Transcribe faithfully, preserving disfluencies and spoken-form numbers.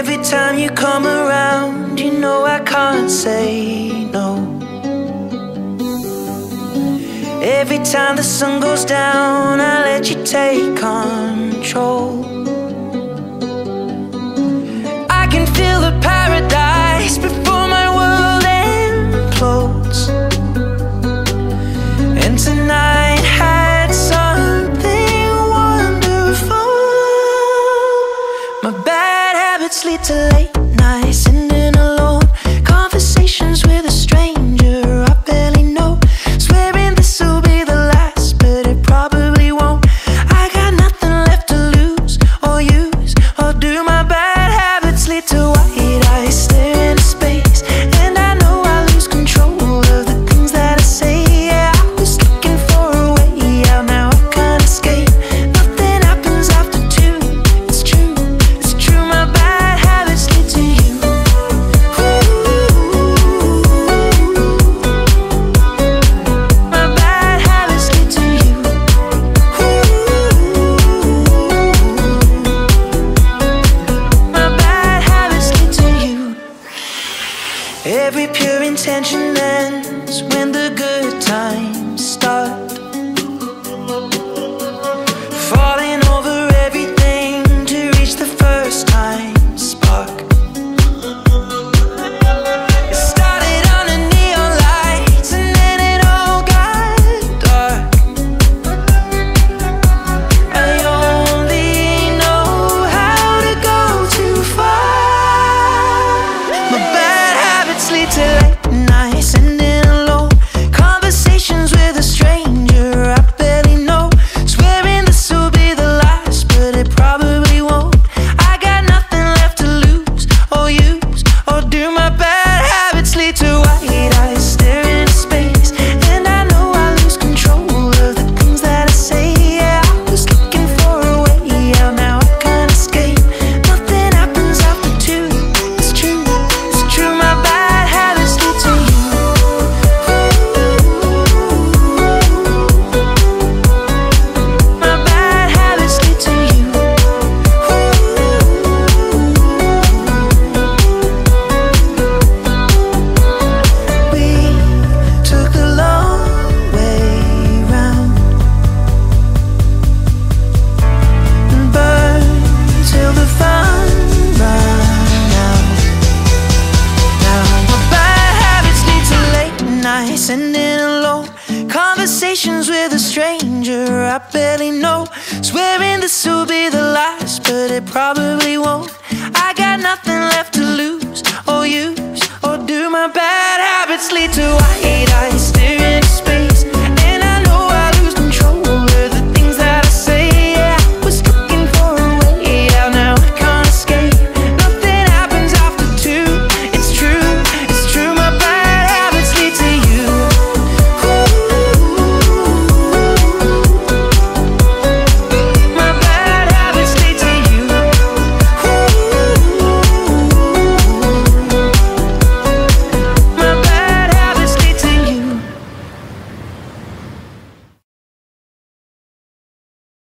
Every time you come around, you know I can't say no. Every time the sun goes down, I let you take control. I can feel the paradise before my world implodes. And tonight had something wonderful. My bad habits lead to late nights, sitting alone, conversations with a stranger I barely know, swearing this will be the last, but it probably won't. I got nothing left to lose or use or do. My bad habits lead to white eyes stare into space, and I know I lose control of the things that I say. Yeah, I was looking for a way out, now I can't escape. Nothing happens after two. It's true, it's true. My bad habits lead to you. My bad habits lead to you. My bad habits lead to you. Every pure intention ends when the good times start. Falling over everything to reach the first time spark. It started under neon lights and then it all got dark. I only know how to go too far. My bad habits lead to late nights, sitting alone, conversations with a stranger I barely know, swearing this will be the last, but it probably won't. I got nothing left to lose or use or do. My bad habits lead to white eyes stare into space, and I know I lose control of the things that I say. Yeah, I was looking for a way out, now I can't escape. Nothing happens after two. It's true, it's true. My bad habits lead to you. My bad habits lead to you. We took the long way round and burned till the fun ran out. Now my bad habits lead to late nights, sitting alone, conversations with a stranger I barely know, swearing this will be the last, but it probably won't. I got nothing left to lose or use or do. My bad habits lead to